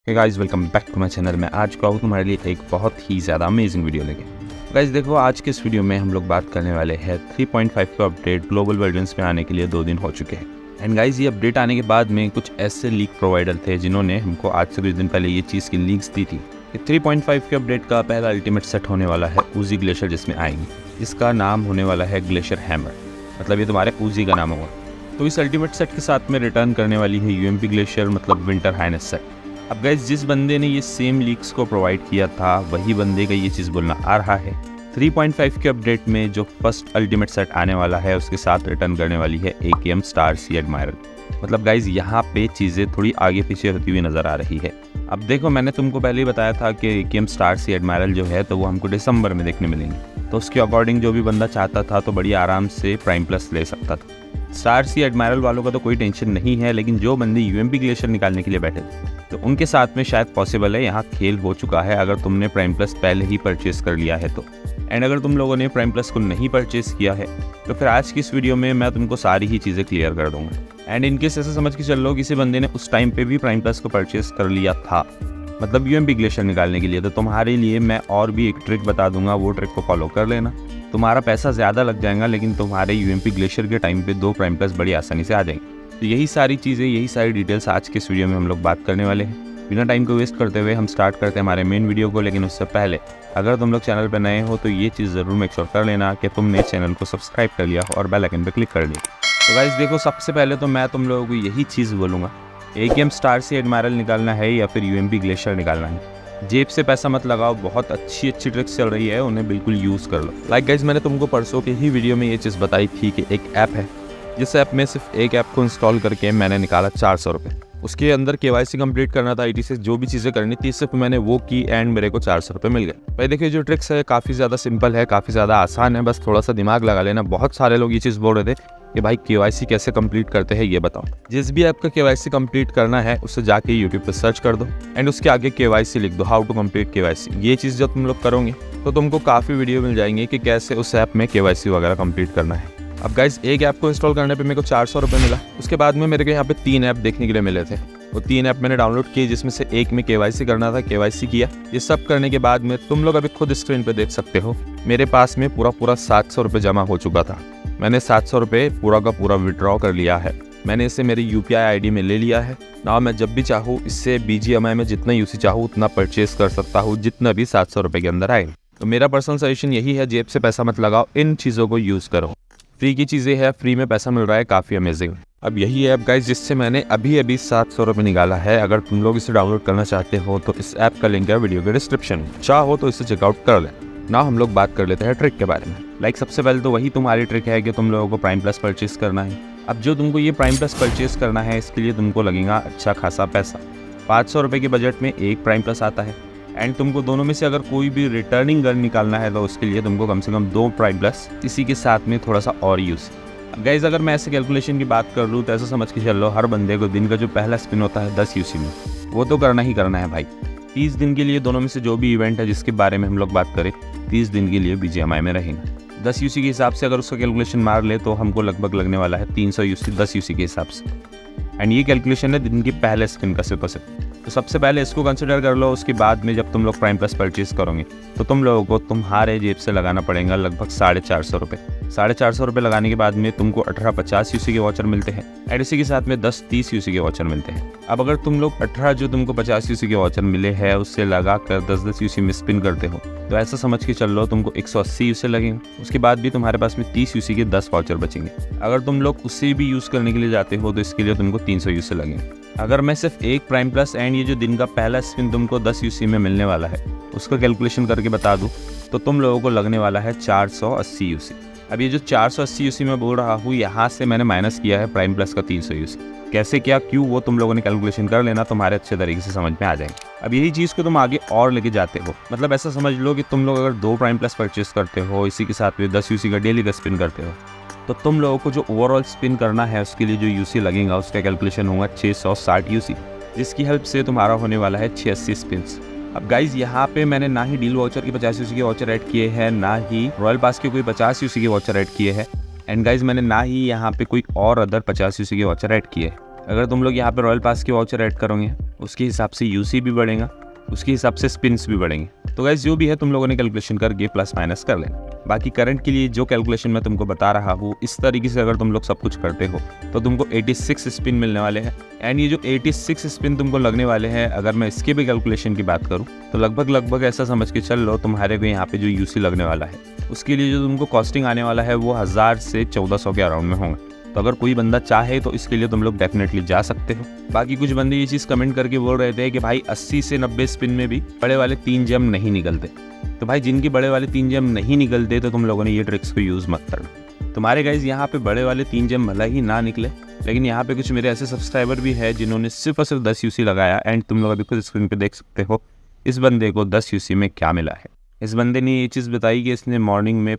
Hey guys, welcome back to my channel. मैं आज का हूँ तुम्हारे लिए एक बहुत ही ज़्यादा अमेजिंग वीडियो लेके। गाइस देखो, आज के इस वीडियो में हम लोग बात करने वाले हैं 3.5 का अपडेट ग्लोबल वर्जन्स में आने के लिए 2 दिन हो चुके हैं। एंड गाइस, ये अपडेट आने के बाद में कुछ ऐसे लीक प्रोवाइडर थे जिन्होंने हमको आज से कुछ दिन पहले ये चीज़ की लीक्स दी थी कि 3.5 के अपडेट का पहला अल्टीमेट सेट होने वाला है ऊजी ग्लेशियर, जिसमें आएंगी। इसका नाम होने वाला है ग्लेशियर हैमर, मतलब ये तुम्हारे ऊजी का नाम होगा। तो इस अल्टीमेट सेट के साथ में रिटर्न करने वाली है यूएमपी ग्लेशियर, मतलब विंटर हाइनेस सेट। अब गाइस, जिस बंदे ने ये सेम लीक्स को प्रोवाइड किया था वही बंदे का ये चीज़ बोलना आ रहा है 3.5 के अपडेट में जो फर्स्ट अल्टीमेट सेट आने वाला है उसके साथ रिटर्न करने वाली है AKM स्टार सी एडमायरल। मतलब गाइस, यहाँ पे चीज़ें थोड़ी आगे पीछे होती हुई नज़र आ रही है। अब देखो, मैंने तुमको पहले ही बताया था कि AKM स्टार सी एडमायरल जो है तो वो हमको दिसंबर में देखने मिलेंगे। तो उसके अकॉर्डिंग जो भी बंदा चाहता था तो बड़ी आराम से प्राइम प्लस ले सकता था। स्टार सी एडमायरल वालों का तो कोई टेंशन नहीं है, लेकिन जो बंदे यूएमपी ग्लेशियर निकालने के लिए बैठे तो उनके साथ में शायद पॉसिबल है। यहाँ खेल हो चुका है अगर तुमने प्राइम प्लस पहले ही परचेस कर लिया है तो। एंड अगर तुम लोगों ने प्राइम प्लस को नहीं परचेस किया है तो फिर आज की इस वीडियो में मैं तुमको सारी ही चीज़ें क्लियर कर दूंगा। एंड इनकेस ऐसे समझ के चल लो किसी बंदे ने उस टाइम पे भी प्राइम प्लस को परचेस कर लिया था, मतलब यूएमपी ग्लेशियर निकालने के लिए, तो तुम्हारे लिए मैं और भी एक ट्रिक बता दूंगा। वो ट्रिक को फॉलो कर लेना। तुम्हारा पैसा ज़्यादा लग जाएगा, लेकिन तुम्हारे यूएमपी ग्लेशियर के टाइम पे 2 प्राइम प्लस बड़ी आसानी से आ जाएंगे। तो यही सारी चीज़ें, यही सारी डिटेल्स आज के इस वीडियो में हम लोग बात करने वाले हैं। बिना टाइम को वेस्ट करते हुए हम स्टार्ट करते हैं हमारे मेन वीडियो को। लेकिन उससे पहले अगर तुम लोग चैनल पर नए हो तो ये चीज़ ज़रूर मेक श्योर कर लेना कि तुमने चैनल को सब्सक्राइब कर लिया और बेल आइकन पर क्लिक कर लिया। तो गाइस देखो, सबसे पहले तो मैं तुम लोगों को यही चीज़ बोलूँगा, AKM स्टार सी एडमायरल निकालना है या फिर यूएमपी ग्लेशियर निकालना है, जेब से पैसा मत लगाओ। बहुत अच्छी ट्रिक्स चल रही है, उन्हें बिल्कुल यूज़ कर लो। लाइक गाइस, मैंने तुमको परसों के ही वीडियो में ये चीज़ बताई थी कि एक ऐप है, जिस ऐप में सिर्फ एक ऐप को इंस्टॉल करके मैंने निकाला 400 रुपये। उसके अंदर KYC कंप्लीट करना था, IT से जो भी चीज़ें करनी थी, सिर्फ मैंने वो की एंड मेरे को 400 रुपये मिल गए। भाई देखिए, जो ट्रिक्स है काफ़ी ज़्यादा सिंपल है, काफ़ी ज़्यादा आसान है, बस थोड़ा सा दिमाग लगा लेना। बहुत सारे लोग ये चीज़ बोल रहे थे कि भाई KYC कैसे कंप्लीट करते हैं ये बताओ। जिस भी ऐप का KYC कंप्लीट करना है उससे जाके यूट्यूब पे सर्च कर दो एंड उसके आगे KYC लिख दो, हाउ टू कंप्लीट KYC। ये चीज़ जब तुम लोग करोगे तो तुमको काफ़ी वीडियो मिल जाएंगे कि कैसे उस ऐप में KYC वगैरह कंप्लीट करना है। अब गाइस, एक ऐप को इंस्टॉल करने पे मेरे को 400 रुपये मिला। उसके बाद में मेरे को यहाँ पे 3 ऐप देखने के लिए मिले थे। वो 3 ऐप मैंने डाउनलोड किए, जिसमें से एक में KYC करना था, KYC किया। ये सब करने के बाद में तुम लोग अभी खुद स्क्रीन पे देख सकते हो, मेरे पास में पूरा 700 रुपये जमा हो चुका था। मैंने 700 रुपये पूरा का पूरा विड्रॉ कर लिया है। मैंने इसे मेरी UPI ID में ले लिया है ना। मैं जब भी चाहूँ इससे BGMI में जितना यूसी चाहूँ उतना परचेस कर सकता हूँ, जितना भी 700 रुपये के अंदर आए। तो मेरा पर्सनल सजेशन यही है, जेब से पैसा मत लगाओ, इन चीज़ों को यूज़ करो। फ्री की चीज़ें हैं, फ्री में पैसा मिल रहा है, काफ़ी अमेजिंग। अब यही ऐप गाइस जिससे मैंने अभी 700 रुपये निकाला है। अगर तुम लोग इसे डाउनलोड करना चाहते हो तो इस ऐप का लिंक है वीडियो के डिस्क्रिप्शन में, चाहो तो इसे चेकआउट कर लें। ना हम लोग बात कर लेते हैं ट्रिक के बारे में। लाइक सबसे पहले तो वही तुम्हारी ट्रिक है कि तुम लोगों को प्राइम प्लस परचेस करना है। अब जो तुमको ये प्राइम प्लस परचेस करना है इसके लिए तुमको लगेगा अच्छा खासा पैसा। 500 रुपये के बजट में एक प्राइम प्लस आता है एंड तुमको दोनों में से अगर कोई भी रिटर्निंग गन निकालना है तो उसके लिए तुमको कम से कम 2 प्राइम प्लस, इसी के साथ में थोड़ा सा और यूज़। गाइज, अगर मैं ऐसे कैलकुलेशन की बात कर लूँ तो ऐसा समझ के चल लो, हर बंदे को दिन का जो पहला स्पिन होता है 10 UC में, वो तो करना ही करना है भाई। 30 दिन के लिए दोनों में से जो भी इवेंट है जिसके बारे में हम लोग बात करें, 30 दिन के लिए BGMI में रहेंगे। 10 UC के हिसाब से अगर उसका कैलकुलेशन मार ले तो हमको लगभग लगने वाला है 300 UC 10 UC के हिसाब से। एंड ये कैलकुलेशन है दिन के पहले स्पिन का सिर्फ। तो सबसे पहले इसको कंसिडर कर लो। उसके बाद में जब तुम लोग प्राइम प्लस परचेस करोगे तो तुम लोगों को तुम्हारे जेब से लगाना पड़ेगा लगभग 450 रुपये। 450 रुपये लगाने के बाद में तुमको 18-50 UC के वॉचर मिलते हैं एंड इसी के साथ में 10-30 UC के वॉचर मिलते हैं। अब अगर तुम लोग 18 जो तुमको 50 UC के वॉचर मिले हैं उससे लगा कर 10-10 UC में स्पिन करते हो तो ऐसा समझ के चल लो तुमको 180 UC लगेंगे। उसके बाद भी तुम्हारे पास में 30 UC के 10 वॉचर बचेंगे। अगर तुम लोग उससे भी यूज़ करने के लिए जाते हो तो इसके लिए तुमको 300 UC लगेंगे। अगर मैं सिर्फ एक प्राइम प्लस एंड ये जो दिन का पहला स्पिन तुमको 10 UC में मिलने वाला है उसका कैलकुलेशन करके बता दूँ तो तुम लोगों को लगने वाला है 480 UC। अब ये जो 480 UC में बोल रहा हूँ, यहाँ से मैंने माइनस किया है प्राइम प्लस का 300 UC। कैसे क्या क्यों वो तुम लोगों ने कैलकुलेशन कर लेना, तुम्हारे अच्छे तरीके से समझ में आ जाएंगे। अब यही चीज़ को तुम आगे और लेके जाते हो, मतलब ऐसा समझ लो कि तुम लोग अगर 2 प्राइम प्लस परचेस करते हो, इसी के साथ में 10 UC का डेली का स्पिन करते हो, तो तुम लोगों को जो ओवरऑल स्पिन करना है उसके लिए जो UC लगेगा उसका कैलकुलेशन होगा 660 UC, जिसकी हेल्प से तुम्हारा होने वाला है 86 स्पिन्स। अब गाइज, यहाँ पे मैंने ना ही डील वॉचर के 50 UC के वॉचर ऐड किए हैं, ना ही रॉयल पास के कोई 50 UC के वॉचर ऐड किए हैं एंड गाइज मैंने ना ही यहाँ पे कोई और अदर 50 UC के वॉचर ऐड किए हैं। अगर तुम लोग यहाँ पे रॉयल पास के वाउचर ऐड करोगे उसके हिसाब से यूसी भी बढ़ेगा, उसके हिसाब से स्पिन्स भी बढ़ेंगे। तो गाइस जो भी है तुम लोगों ने कैलकुलेशन करके प्लस माइनस कर लेना। बाकी करंट के लिए जो कैलकुलेशन मैं तुमको बता रहा हूँ इस तरीके से अगर तुम लोग सब कुछ करते हो तो तुमको 86 स्पिन मिलने वाले हैं। एंड ये जो 86 स्पिन तुमको लगने वाले हैं, अगर मैं इसके भी कैलकुलेशन की बात करूँ तो लगभग ऐसा समझ के चल लो तुम्हारे को यहाँ पे जो यूसी लगने वाला है उसके लिए जो तुमको कॉस्टिंग आने वाला है वो 1000 से 1400 के अराउंड में होंगे। तो अगर कोई बंदा चाहे तो इसके लिए तुम लोग डेफिनेटली जा सकते हो। बाकी कुछ बंदे ये चीज़ कमेंट करके बोल रहे थे कि भाई 80 से 90 स्पिन में भी बड़े वाले 3 जेम नहीं निकलते। तो भाई जिनके बड़े वाले 3 जेम नहीं निकलते तो तुम लोगों ने ये ट्रिक्स को यूज़ मत करना। तुम्हारे गाइज यहाँ पे बड़े वाले 3 जेम भला ही ना निकले, लेकिन यहाँ पे कुछ मेरे ऐसे सब्सक्राइबर भी है जिन्होंने सिर्फ और सिर्फ 10 यूसी लगाया। एंड तुम लोग अभी खुद स्क्रीन पे देख सकते हो इस बंदे को 10 यूसी में क्या मिला है। इस बंदे ने ये चीज़ बताई कि इसने मॉर्निंग में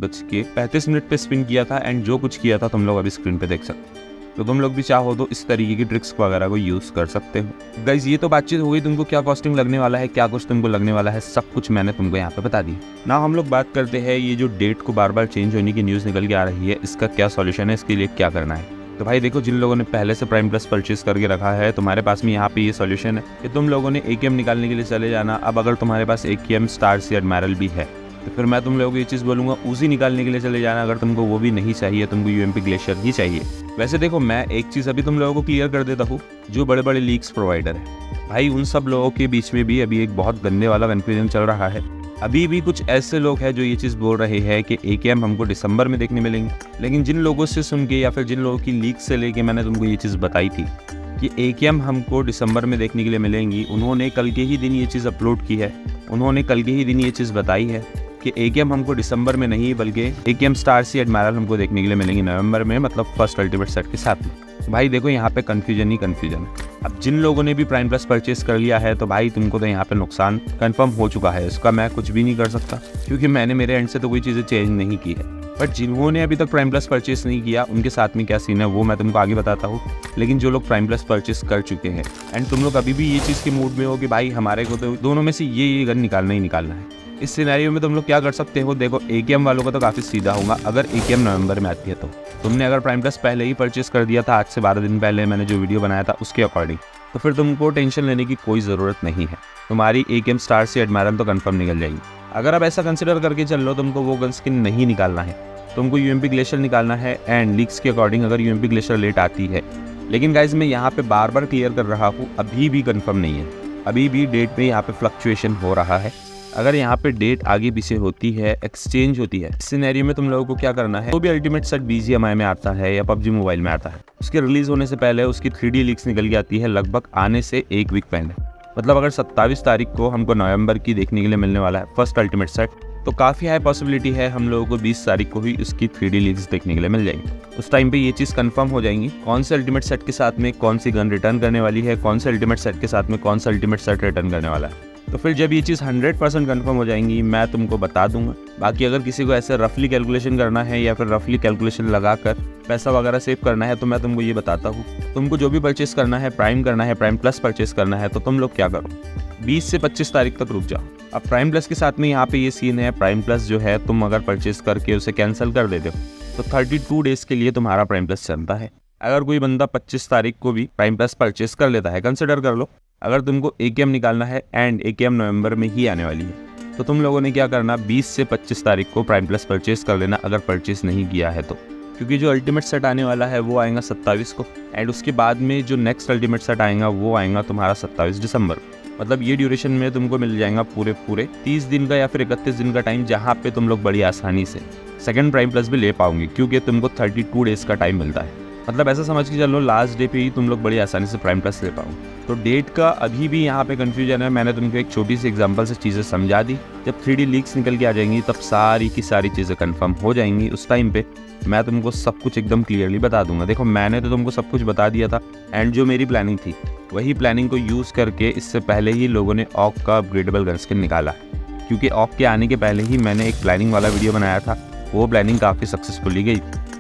5:35 पे स्पिन किया था एंड जो कुछ किया था तुम लोग अभी स्क्रीन पे देख सकते हो। तो तुम लोग भी चाहो तो इस तरीके की ट्रिक्स वगैरह को यूज़ कर सकते हो। गाइज ये तो बातचीत हो गई तुमको क्या कॉस्टिंग लगने वाला है, क्या कुछ तुमको लगने वाला है, सब कुछ मैंने तुमको यहाँ पे बता दिया ना। हम लोग बात करते हैं ये जो डेट को बार बार चेंज होने की न्यूज़ निकल के आ रही है, इसका क्या सॉल्यूशन है, इसके लिए क्या करना है। तो भाई देखो, जिन लोगों ने पहले से प्राइम प्लस परचेज करके रखा है तुम्हारे पास में यहाँ पे ये सॉल्यूशन है कि तुम लोगों ने AKM निकालने के लिए चले जाना। अब अगर तुम्हारे पास AKM स्टार्स या एडमायरल भी है तो फिर मैं तुम लोगों को ये चीज़ बोलूँगा उसी निकालने के लिए चले जाना। अगर तुमको वो भी नहीं चाहिए, तुमको UMP ग्लेशियर ही चाहिए। वैसे देखो, मैं एक चीज़ अभी तुम लोगों को क्लियर कर देता हूँ, जो बड़े बड़े लीक्स प्रोवाइडर है भाई उन सब लोगों के बीच में भी अभी एक बहुत गंदे वाला कन्फ्यूजन चल रहा है। अभी भी कुछ ऐसे लोग हैं जो ये चीज़ बोल रहे हैं कि AKM हमको दिसंबर में देखने मिलेंगे, लेकिन जिन लोगों से सुन के या फिर जिन लोगों की लीक से लेके मैंने तुमको ये चीज़ बताई थी कि AKM हमको दिसंबर में देखने के लिए मिलेंगी, उन्होंने कल के ही दिन ये चीज़ अपलोड की है। उन्होंने कल के ही दिन ये चीज़ बताई है कि AKM हमको दिसंबर में नहीं बल्कि AKM स्टार्स या एडमायरल हमको देखने के लिए मिलेंगी नवंबर में, मतलब फर्स्ट अल्टीमेट सेट के साथ में। भाई देखो, यहाँ पे कन्फ्यूजन ही कन्फ्यूजन है। अब जिन लोगों ने भी प्राइम प्लस परचेस कर लिया है तो भाई तुमको तो यहाँ पे नुकसान कंफर्म हो चुका है, इसका मैं कुछ भी नहीं कर सकता क्योंकि मैंने मेरे एंड से तो कोई चीज़ें चेंज नहीं की है। बट जिन्होंने अभी तक प्राइम प्लस परचेस नहीं किया उनके साथ में क्या सीन है वो मैं तुमको आगे बताता हूँ। लेकिन जो लोग प्राइम प्लस परचेस कर चुके हैं एंड तुम लोग अभी भी ये चीज़ के मूड में हो कि भाई हमारे को तो दोनों में से ये गन निकालना ही निकालना है, इस सिनेरियो में तुम लोग क्या कर सकते हो। देखो, AKM वालों का तो काफ़ी सीधा होगा। अगर AKM नवंबर में आती है तो तुमने अगर प्राइम प्लस पहले ही परचेस कर दिया था, आज से 12 दिन पहले मैंने जो वीडियो बनाया था उसके अकॉर्डिंग, तो फिर तुमको टेंशन लेने की कोई ज़रूरत नहीं है। तुम्हारी AKM स्टार से एडमायरल तो कंफर्म निकल जाएगी। अगर आप ऐसा कंसिडर करके चल लो तुमको वो गन स्किन नहीं निकालना है, तुमको UMP ग्लेशियर निकालना है। एंड लीक्स के अकॉर्डिंग अगर UMP ग्लेशियर लेट आती है, लेकिन गाइज मैं यहाँ पे बार बार क्लियर कर रहा हूँ अभी भी कंफर्म नहीं है, अभी भी डेट में यहाँ पे फ्लक्चुएशन हो रहा है। अगर यहाँ पे डेट आगे पीछे होती है, एक्सचेंज होती है, इस सिनेरियो में तुम लोगों को क्या करना है, जो भी अल्टीमेट सेट BGMI में आता है या PUBG मोबाइल में आता है उसके रिलीज होने से पहले उसकी 3D लीक्स निकल के आती है लगभग आने से 1 वीक पहले। मतलब अगर 27 तारीख को हमको नवंबर की देखने के लिए मिलने वाला है फर्स्ट अल्टीमेट सेट, तो काफ़ी हाई पॉसिबिलिटी है हम लोगों को 20 तारीख को ही उसकी 3D लीक्स देखने के लिए मिल जाएंगी। उस टाइम पे ये चीज़ कंफर्म हो जाएंगी कौन से अल्टीमेट सेट के साथ में कौन सी गन रिटर्न करने वाली है, कौन से अल्टीमेट सेट के साथ में कौन सा अल्टीमेट सेट रिटर्न करने वाला है। तो फिर जब ये चीज़ 100% कंफर्म हो जाएंगी मैं तुमको बता दूंगा। बाकी अगर किसी को ऐसे रफली कैलकुलेशन करना है या फिर रफली कैलकुलेशन लगाकर पैसा वगैरह सेव करना है तो मैं तुमको ये बताता हूँ, तुमको जो भी परचेस करना है, प्राइम करना है, प्राइम प्लस परचेस करना है, तो तुम लोग क्या करो, 20 से 25 तारीख तक रुक जाओ। अब प्राइम प्लस के साथ में यहाँ पे ये सीन है, प्राइम प्लस जो है तुम अगर परचेस करके उसे कैंसिल कर देते हो तो 32 डेज के लिए तुम्हारा प्राइम प्लस चलता है। अगर कोई बंदा 25 तारीख को भी प्राइम प्लस परचेस कर लेता है, कंसिडर कर लो अगर तुमको AKM निकालना है एंड AKM नवंबर में ही आने वाली है, तो तुम लोगों ने क्या करना, 20 से 25 तारीख को प्राइम प्लस परचेस कर लेना अगर परचेस नहीं किया है तो, क्योंकि जो अल्टीमेट सेट आने वाला है वो आएगा 27 को एंड उसके बाद में जो नेक्स्ट अल्टीमेट सेट आएगा वो आएगा तुम्हारा 27 दिसंबर। मतलब ये ड्यूरेशन में तुमको मिल जाएगा पूरे 30 दिन का या फिर 31 दिन का टाइम, जहाँ पे तुम लोग बड़ी आसानी से सेकंड प्राइम प्लस भी ले पाओगे क्योंकि तुमको 32 डेज का टाइम मिलता है। मतलब ऐसा समझ के चलो लास्ट डे पे ही तुम लोग बड़ी आसानी से प्राइम प्लस ले पाओगे। तो डेट का अभी भी यहाँ पे कन्फ्यूजन है। मैंने तुमको एक छोटी सी एग्जांपल से चीज़ें समझा दी। जब 3D लीक्स निकल के आ जाएंगी तब सारी की सारी चीज़ें कंफर्म हो जाएंगी। उस टाइम पे मैं तुमको सब कुछ एकदम क्लियरली बता दूंगा। देखो, मैंने तो तुमको सब कुछ बता दिया था एंड जो मेरी प्लानिंग थी वही प्लानिंग को यूज़ करके इससे पहले ही लोगों ने ऑक का अपग्रेडेबल गन स्किन निकाला, क्योंकि ऑक के आने के पहले ही मैंने एक प्लानिंग वाला वीडियो बनाया था। वो प्लानिंग काफ़ी सक्सेसफुली गई।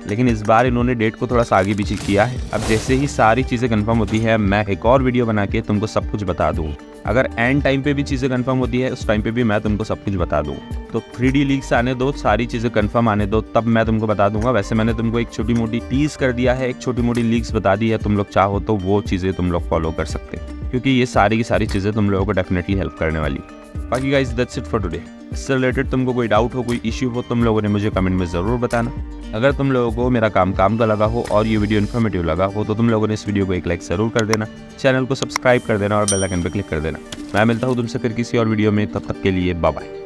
लेकिन इस बार इन्होंने डेट को थोड़ा सा आगे पीछे किया है। अब जैसे ही सारी चीज़ें कंफर्म होती है मैं एक और वीडियो बना के तुमको सब कुछ बता दूँ। अगर एंड टाइम पे भी चीज़ें कंफर्म होती है उस टाइम पे भी मैं तुमको सब कुछ बता दूँ। तो 3D लीक्स आने दो, सारी चीज़ें कंफर्म आने दो, तब मैं तुमको बता दूंगा। वैसे मैंने तुमको एक छोटी मोटी टीज कर दिया है, एक छोटी मोटी लीक्स बता दी है। तुम लोग चाहो तो वो चीज़ें तुम लोग फॉलो कर सकते हैं, क्योंकि ये सारी की सारी चीज़ें तुम लोगों को डेफिनेटली हेल्प करने वाली। बाकी guys that's it for today. इससे रिलेटेड तुमको कोई डाउट हो, कोई इश्यू हो, तुम लोगों ने मुझे कमेंट में ज़रूर बताना। अगर तुम लोगों को मेरा काम का लगा हो और ये वीडियो इन्फॉर्मेटिव लगा हो तो तुम लोगों ने इस वीडियो को एक लाइक ज़रूर कर देना, चैनल को सब्सक्राइब कर देना और बेल आइकन पर क्लिक कर देना। मैं मिलता हूँ तुमसे फिर किसी और वीडियो में, तब तक के लिए बाय बाय।